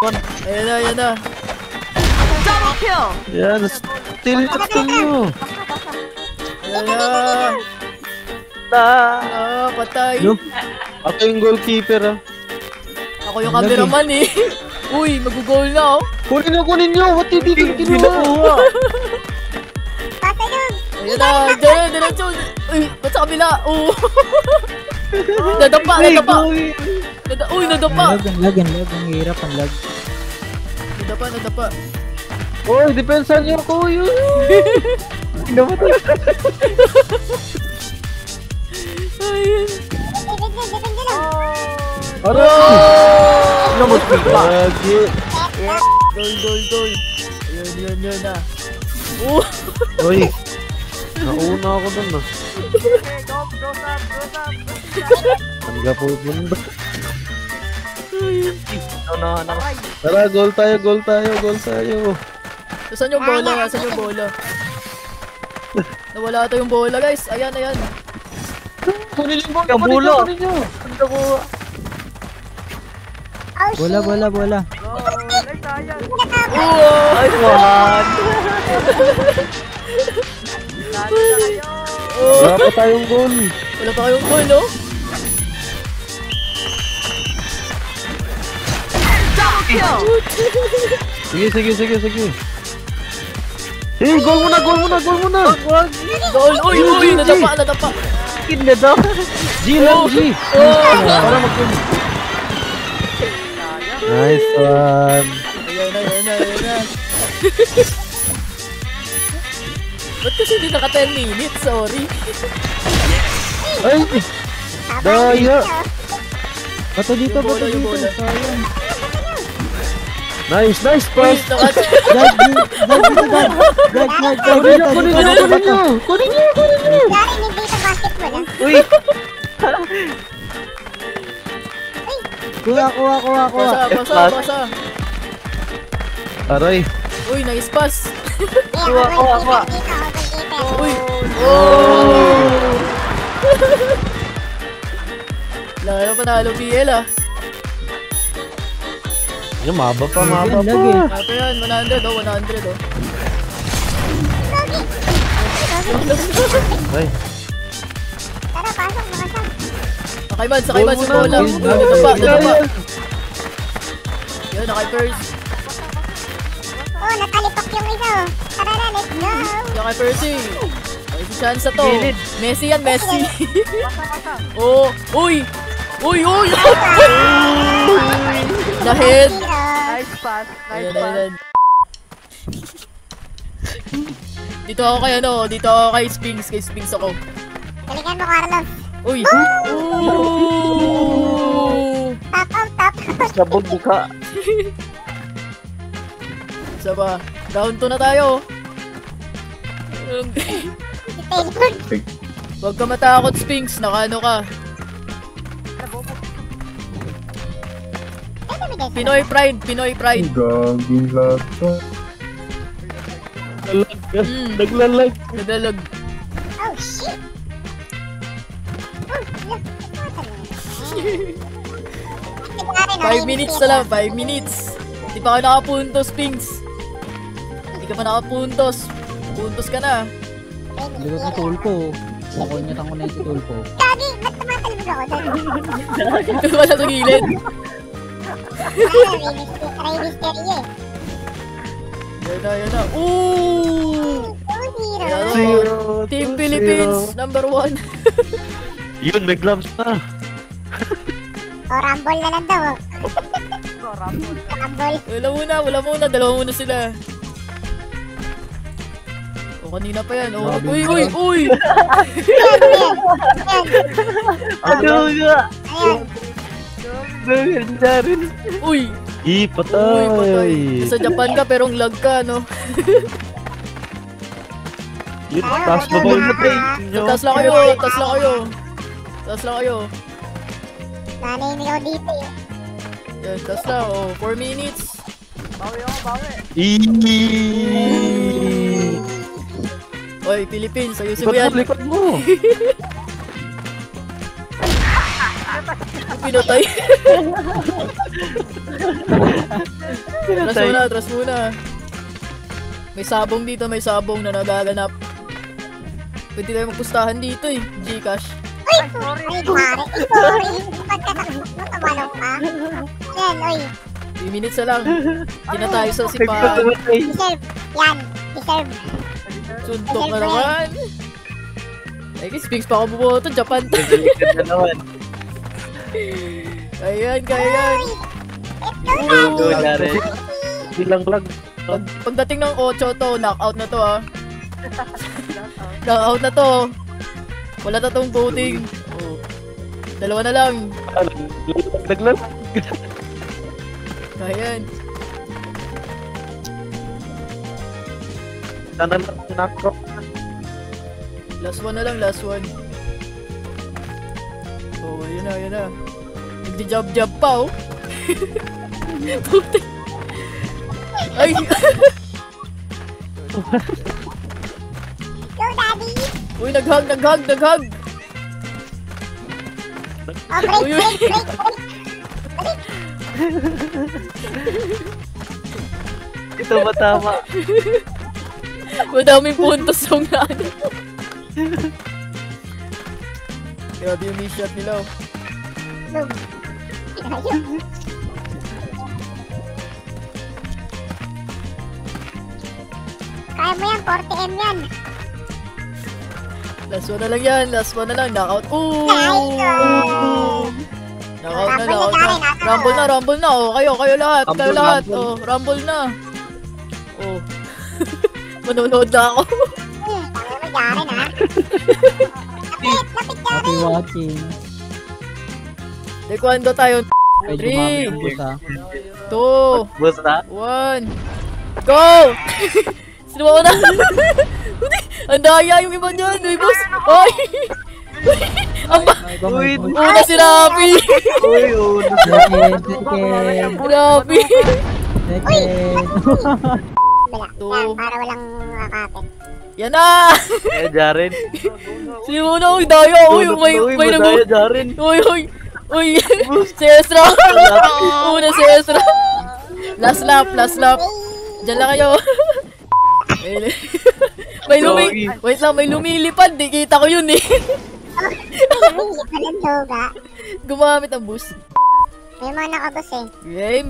Ayan na, ayan na. Double kill! Yan, still nyo. Ayan na. Patay. No? Ako yung goalkeeper Ako yung cameraman eh. Uy, mag-goal na oh. Kunin nyo. Ba't hindi ko kinuha? Ayan na, diretso. Uy, ba't sa kabila? Oo. Nadapa. Uy, nadapa. Lag. Ang hirap ang lag. Nadapa. Uy, depensa nyo ko yun. Namatay. Ayun. Aray! Namatay pa. Lagi. Goal. Yun na. Uy. Nauna ako dun ah. Go Tangga po bunda. Ayun. Tara, goal tayo. Saan yung bola? Nawala ata yung bola guys. Ayan. Kunin nyo. Bola. Go! Like tayo! Ay, One. Lalo na kayo! Wala pa tayong goal. Wala pa kayong goal, no? Double kill! Sige. Hey, goal muna. Goal! Uy! Nadapa! G lang, G. Para mag-goal. Nice one. Ayan na. Ba't kasi hindi naka 10 minutes? Sorry. Ay! Daya! Bato dito. Yung bola. Sayang. Nice Uy, pass! Kunin nyo! Uy! Kuha. Pasa. Aray! Uy, nice pass. Kuha. Uy. Oh! Lalo panalo PL ah. Yung maba pa. Ito yan, 100 oh. Ay! Sakay man sa bola. Nadapa. Yan, nakay first. Nakalipak yung isa oh. Tara na, let's go. Yan kay Percy. May chance na to. Messi yan. Pasa! Oh, uy! Na-head. Nice pass! Ayan. Dito ako kay Sphinx. Kay Sphinx ako. Galingan mo, Carlos. Uy! Top. Sabog buka. Isa pa. Down 2 na tayo. Huwag ka matakot, Sphinx. Nakaano ka. Pinoy Pride. Gaging lata. Naglalag. Nadalag. Oh, shit. 5 minutes na lang. 5 minutes. Hindi pa ka nakapuntos, Sphinx. Hindi ka pa nakapuntos. Puntos ka na. Likod ni Tulpo. Kukunyatan ko na yung si Tulpo. Gagi, ba't tumatalbog ako doon? Ito ba siya sa gilid? Ray Mysterio eh. Yan na. Ooh! 2-0. Team Philippines, number 1. Yun, may gloves pa. O, rumble na lang daw. Go, Rumble! Rumble. Wala muna. Dalawa muna sila. O, kanina pa yan. O, uy! Ano nga? Ayan. Uy! Patay. Sa Japan ka pero ang lag ka, no? Yun, taas na ball na play. Taas lang kayo. Nanay ako dito eh. Yan, taas lang. O, 4 minutes. Bawi! Oy, Philippines, ayusin mo yan. Likod mo. pinatay. Atras muna. May sabong dito, may sabong na nagaganap. Pwede tayo magpustahan dito eh, Gcash. Ay, sorry. Ay, pare. Sorry. Pagkatakot mo, tumalong ka. Yan, oy. 3 minutes na lang. Hindi na tayo sa sipahan. Deserve. Yan. Deserve. Suntok na naman. Ay, Sphinx pa ako bumoto. Japan to. Na naman. Kaya yan. Go, Jared. Bilang lang. Pagdating ng 8 to, knockout na to ah. Knockout na to. Wala na tong voting. Oh. 2 na lang. Naglag. Kaya yan. Sana lang nakro. Last one na lang, last one. Oh, yun na. Nagdi-jab pa oh. Putik. Ay! Go, daddy. Uy, naghag! Oh, Uy, break. Ito ba tama? Madaming puntos yung ano. Grabe yung miss shot nila oh. Kaya mo yan, 40M yan. Last one na lang yan, knockout. Ooh! Knockout na. Rumble na, oh. Kayo lahat, Rumble. oh. Rumble na. Oh. Manonood na ako. Tanga mo, Jaren, ha? Lapit, Happy watching. Taekwondo tayo. Medyo 3, mabibigos ha. 2, Boss na? 1, go! Sino mo na? Ang daya yung iba dyan, uy boss! Ay! Uy, Una si Rafi! uy, una. Second. Rafi! Wala. Two. Yan, para walang makakapit. Yan na! Eh, Jaren. Sino mo na? Uy, daya! Uy, may Madaya, Jaren. Uy! Si Ezra! Una si Ezra! Last lap! Diyan lang kayo! Wait lang, may lumilipad. Di kita ko yun eh. Hindi pa ng duga. Gumamit ang boost. May mga nakabos eh. Game.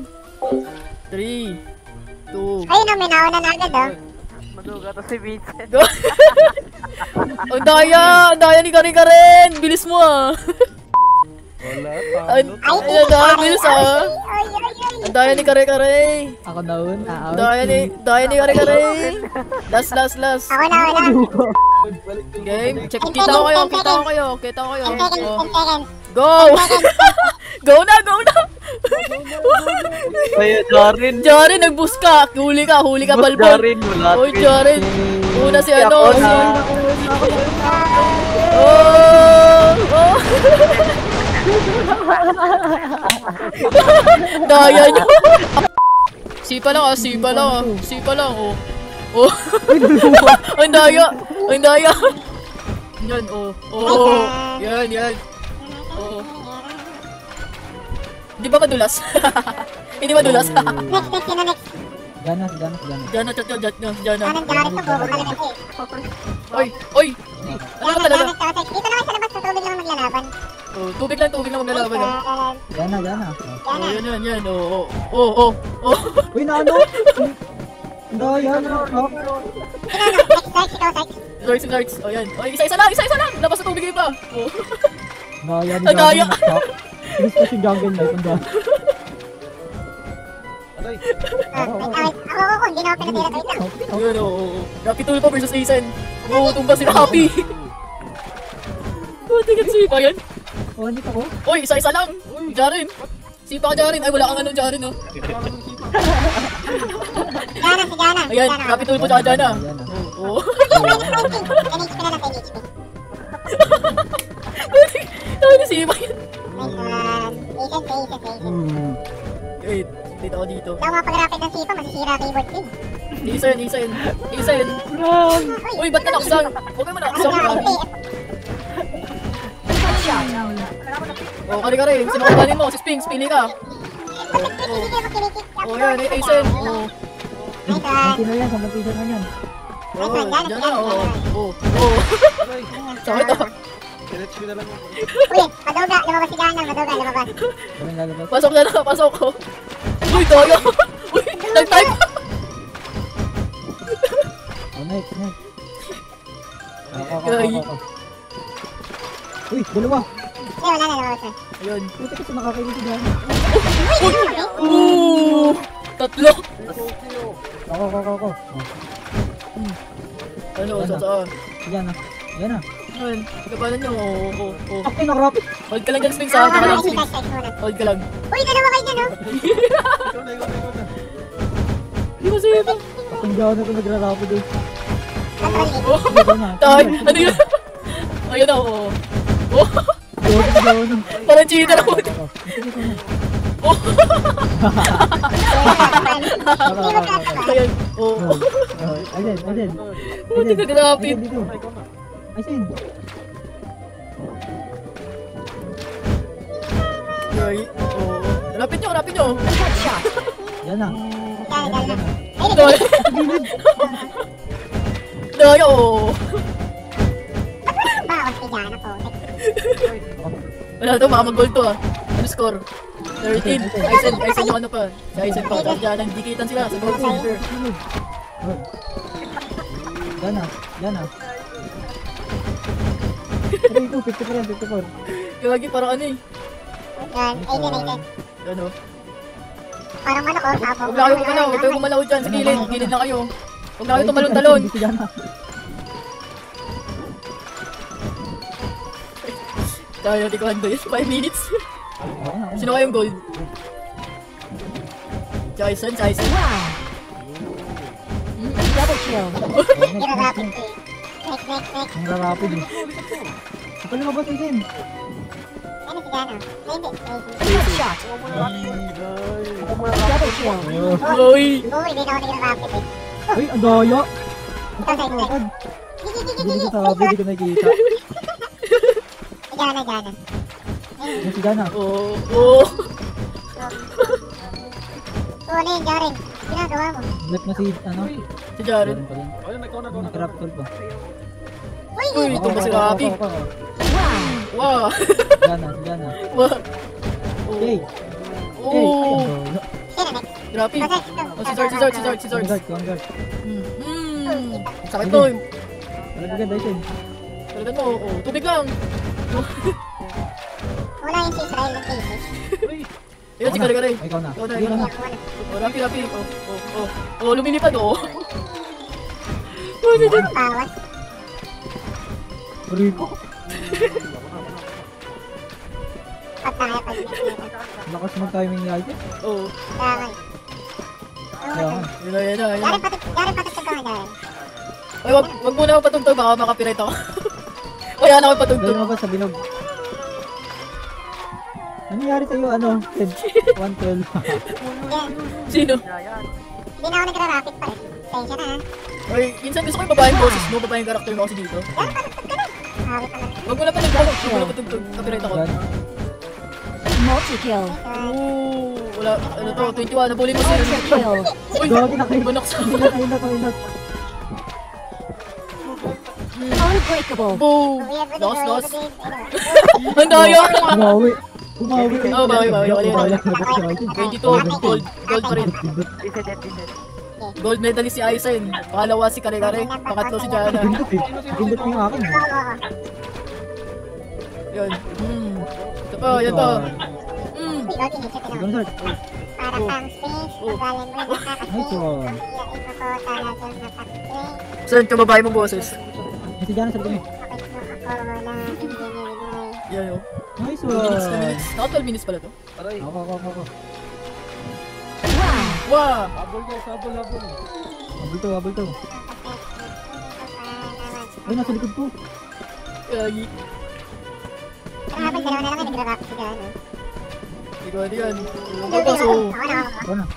3, 2, Ayun o, may nauna na agad oh. Maduga to si Vincent. go! Ang daya ni Karen! Bilis mo ah! Wala, Ang bilis ah! Oy. Ang daya ni Kare! Ako na una. Ang daya ni Kare! Last! Ako na. Game. Check, kita ko kayo. 10 seconds, Oh. 10 seconds. Go! Go na! Ay, Jaren. Jaren, nag-boost ka! Huli ka, balbol! Jaren, wala. Oy, Jaren! Una si Ako ano, na. Oh! Daya nyo! Sipa lang, oh. Oh! Ang daya! Yan, oh. Yan. Oh. Hindi ba madulas? Hindi madulas. Next, sino next? Ganas. Diyan na. Anong Jaren to, bubo ka lang kasi. Oy! Ano ka talaga? Dito naman sa labas, tutulog lang maglalaban. Oh, tubig lang maglalaban. Oh. Gana. Oh, yan. Oh. Uy, naano? Daya. Next, ikaw, Sex. Larks. Oh, yan. Oh, isa-isa lang. Labas sa tubig pa. Oh. Daya ni Ang daya. Gusto si Jungle Knight. Ang daya. Wait, ako, hindi na ako pinatira dito. Yun, oh. Rapi Tulpa versus Aizen. Oh, tumba si Rapi. Tingnan sipa yan. Oh, hindi ako. Oy, isa-isa lang. Jaren. Sipa ka Jaren. Ay, wala kang anong Jaren, oh. Si Gana. Ayan, Rapi Tulpa sa Jana. Oh. NHP na lang, NHP. Ano sipa yan? Ethan. Wait, dito ako dito. Daw mapag-rapid ng sipa, masisira keyboard din. Isa yun. Uy, ba't nalaksang? Huwag kayo malaksang. Oh, kare-kare. Sino kabanin mo? Si Sphinx, pili ka. Oh, yan. Aizen. Oh. Hindi na yan, 10 piso na yan. Oh, dyan na. Oh. Oh. Oh. Sakit ah. Uy, maduga, lumabas si Ganang, maduga, lumabas. Walang lalabas. Pasok na na. Pasok ko. Uy, tayo. Uy, nag-type. Oh, next. Ay. Uy, dalawa. Wala na, lumabas na. Ayun. Puti kasi nakakainis si Gana. Ooh. Tatlo. Ako. Ano, saan? Yan na. Ayun. Kabanan niyo. Oh. Okay, nakarapit. Hold ka lang dyan, Sphinx ha. Baka lang, Sphinx. Hold ka lang. Uy, dalawa kayo dyan, oh. Hindi mo sayo ito. Ang Gana ko nagrarapid eh. Oh. Ito na. Tay, ano yun? Ayun na, oh. Oh. Gana. Parang cheater ako. Oh. Ayun. Oh. Ayun. Buti ka grapit. Ayun. Ay. Oh. Rapid nyo. Yan na. Doy. Doy, oh. Bawas si Gana po. Wala to, baka mag-goal to ah. Ano score? 13. Aizen yung ano pa. Si Aizen pa. Diyan, nagdikitan sila sa goal center. Yan na. Ay, ito, 54. Yung lagi parang ano eh. Yan, ayun. Ano? Parang ano ko, sabog. Huwag na kayo gumalaw. Huwag kayo gumalaw dyan sa gilid. Gilid na kayo. Huwag na kayo tumalon-talon. Si Gana. Kaya natin kuhan doon. 5 minutes. Sino kayong goal? Si Aizen. Ginarapit ko eh. Next. Ang rarapid eh. Kapag lumabas din. Ano si Gana? Hindi. Uy! Uy, hindi na ako ginarapit eh. Ay, ang daya. Ito, side. Hindi ko sabi, hindi ko nakikita. Gana. Yan si Gana. Oh. Ano yun, Jaren? Ginagawa mo. Black na si, ano? Si Jaren. Pa rin. Nakraptol pa. Uy, ito ba si Rapi? Wow! Gana. Wow! Yay! Oh! Sino next? Rapi! Oh, si Zard. Vanguard. Sakit to. Talaga ganda ito eh. Talaga mo. Oh, tubig lang. Wala yung si Israel ng Philippines. Ayun, si Kare-Kare. Ay, ikaw na. Ikaw na. Ako na. Oh, Rapi. Oh, lumilipad oh. Oh, si Zard. Bawas. Rico. Pataya pa din. Lakas mag-timing ni Alvin. Oh. Kaya Kaya nga. Yan na. Jaren patutog ka nga, Jaren. Ay, wag muna ako patugtog. Baka makapirate ako. Wala na ako Dahil patugtog. mo ba sa binog? Ano nangyari sa'yo? Ano? 112. Sino? Hindi na ako nagra-rapid pa eh. Tensya na ha. Ay, minsan gusto ko yung babaeng boses mo. Babaeng karakter mo kasi dito. Jaren, patutog ka na. Hawi pa na. Wag mo na patugtog. Copyright ako. Multi-kill. Oh, wala. Ano to? 21. Nabuli mo sila. Kill. Uy, Gagi na kayo. manak sa Inat. Unbreakable. boom. Uy, everyday, Dos. everyday, Ang daya. Umawi. Oh, bawi. Wala ka na ba siya? 22. Gold pa rin. Gold medalist si Aizen. Pangalawa si Kare-Kare. Pangatlo si Jana. Gindot eh. Gindot mo yung akin. Oo. Yun. Yan pa. Ikaw, tinisip ko Ikaw naman. na, sir. Para pang space, magaling mo nakaka-space. Nice one. Iyain mo ko talagang napak-space. Saan ka babae mong boses? Yan si Jana sa likod mo. Kapit mo ako na hindi nilinoy. Yan yun. Nice 2 minutes, 2 one. minutes. Naka 12 minutes pala to. Ako. Wow! Habol to. Ay, nasa likod ko. Kagi. Pero habang dalawa na lang ay nagra-rapid si Gano. Ikaw yan. Ako na. Ako na.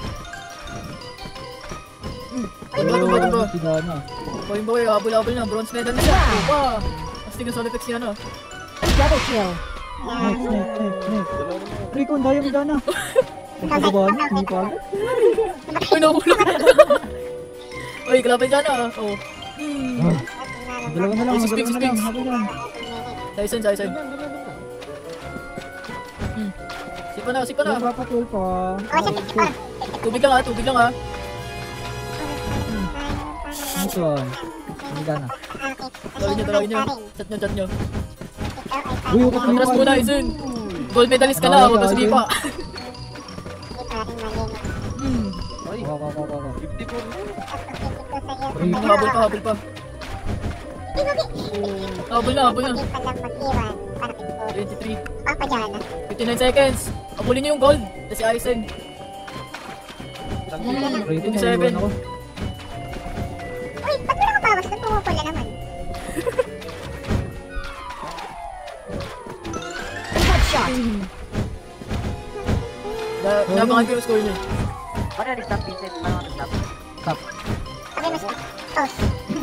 Tumba. Si Jana. Boy, habol na. Bronze medal na siya. Wow! Astig ang sound effects niya, no? Double kill. Rico, ang daya mo dana. Pagkabahan, hindi pa. Uy, nahulog. Uy, kalaban dyan ah. Oh. Dalawa na lang, Speaks, dalawa na lang. speaks. Habol yan. Tyson, Tyson. Sipa na, sipa na. Wala pa, 12 pa. Tubig lang ah, tubig lang ah. Nice one. Hindi dana. Tawagin nyo. Chat nyo, chat nyo. Uy, ukot mo Atras pa. muna, Isen. Gold medalist ka na, huwag ka sumipa. Waka. 54. Habol pa, habol pa. Habol na, habol na. 23. 59 seconds. Habulin nyo yung gold. Kasi Aizen. Rico, 27. naiwan ako. Uy, ba't mo nakabawas? Doon pumupula naman. Headshot. Nabangan ko yung score niya. Paano yan, stop, Vincent? Paano yan, stop? Stop. Sabi mo stop. Toast.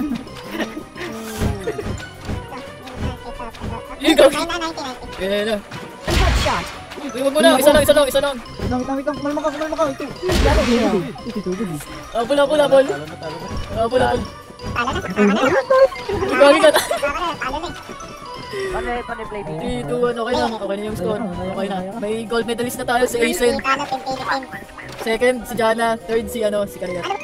Yung gawin. 90. Kaya na. Headshot. Uy, wag mo na. Isa lang, isa lang, isa lang. Wait lang. Kumalma ka. Ito, tubig. Habol, habol, habol. Talo na. Habol, habol. Talo na. Gawin ka na. Talo na. Paano yung play, Vincent? 3, 2, 1, okay na. Okay na yung score. Okay na. May gold medalist na tayo si Aizen. Talo, Philippines. Second, si Jana. Third, si Karia. Ano